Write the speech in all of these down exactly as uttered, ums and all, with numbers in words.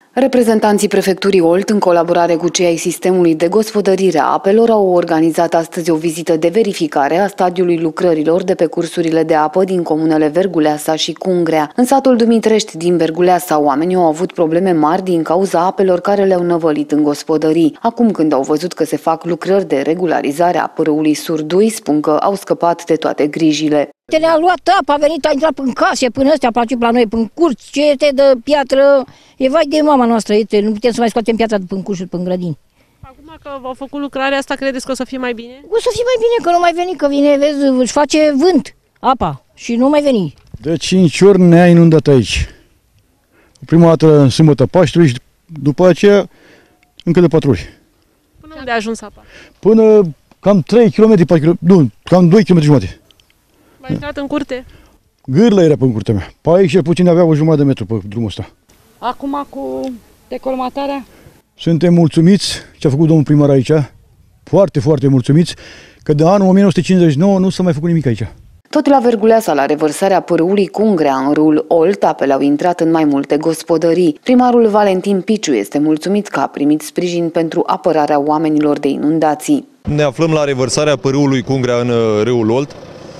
Reprezentanții prefecturii Olt, în colaborare cu cei ai sistemului de gospodărire a apelor, au organizat astăzi o vizită de verificare a stadiului lucrărilor de pe cursurile de apă din comunele Verguleasa și Cungrea. În satul Dumitrești din Verguleasa, oamenii au avut probleme mari din cauza apelor care le-au năvălit în gospodării. Acum, când au văzut că se fac lucrări de regularizare a pârâului Surdui, spun că au scăpat de toate grijile. Ne-a luat apa, a venit, a intrat în case, până ăstea, place la noi, până curți, ce este de piatră, e vai de mama noastră, este, nu putem să mai scoatem piatra de până curșuri, până grădini. Acum că v-au făcut lucrarea asta, credeți că o să fie mai bine? O să fie mai bine, că nu mai veni, că vine, vezi, își face vânt apa și nu mai veni. De cinci ori ne-a inundat aici. Prima dată în sâmbătă Paștelui și după aceea încă de patru ori. Până unde a ajuns apa? Până cam trei kilometri, patru kilometri, nu, cam doi kilometri jumate. V-a intrat în curte? Gârlă era pe în curtea mea. Pe aici cel puțin avea o jumătate de metru pe drumul ăsta. Acum cu decolmatarea? Suntem mulțumiți ce a făcut domnul primar aici. Foarte, foarte mulțumiți că de anul o mie nouă sute cincizeci și nouă nu s-a mai făcut nimic aici. Tot la Verguleasa, la revărsarea pârâului Cungrea în râul Olt, apele au intrat în mai multe gospodării. Primarul Valentin Piciu este mulțumit că a primit sprijin pentru apărarea oamenilor de inundații. Ne aflăm la revărsarea pârâului Cungrea în râul Olt.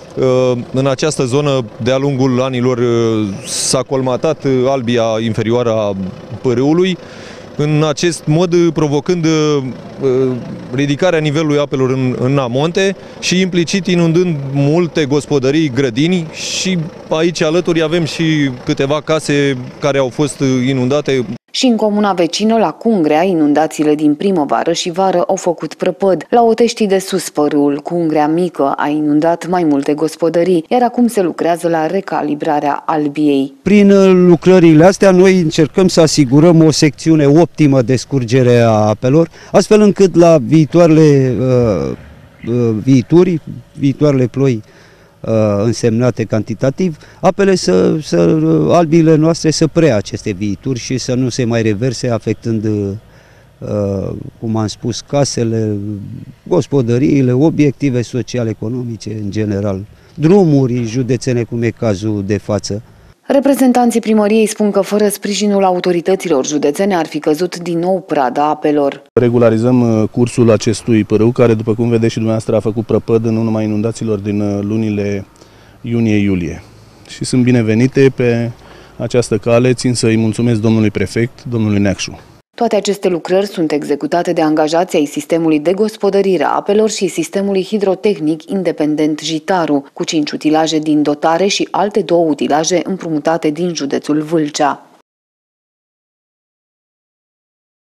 În această zonă, de-a lungul anilor, s-a colmatat albia inferioară a pârâului, în acest mod provocând ridicarea nivelului apelor în, în amonte și implicit inundând multe gospodării, grădini, și aici alături avem și câteva case care au fost inundate. Și în comuna vecină, la Cungrea, inundațiile din primăvară și vară au făcut prăpăd. La Oteștii de sus, pârâul Cungrea Mică a inundat mai multe gospodării, iar acum se lucrează la recalibrarea albiei. Prin lucrările astea noi încercăm să asigurăm o secțiune optimă de scurgere a apelor, astfel încât la viitoarele uh, uh, viituri, viitoarele ploi uh, însemnate cantitativ, apele să, să, albiile noastre să preia aceste viituri și să nu se mai reverse, afectând, uh, cum am spus, casele, gospodăriile, obiective sociale, economice în general, drumuri județene, cum e cazul de față. Reprezentanții primăriei spun că fără sprijinul autorităților județene ar fi căzut din nou prada apelor. Regularizăm cursul acestui pârâu, care, după cum vedeți și dumneavoastră, a făcut prăpăd în urma inundațiilor din lunile iunie-iulie. Și sunt binevenite pe această cale. Țin să-i mulțumesc domnului prefect, domnului Neacșu. Toate aceste lucrări sunt executate de angajații ai sistemului de gospodărire a apelor și sistemului hidrotehnic independent Jitaru, cu cinci utilaje din dotare și alte două utilaje împrumutate din județul Vâlcea.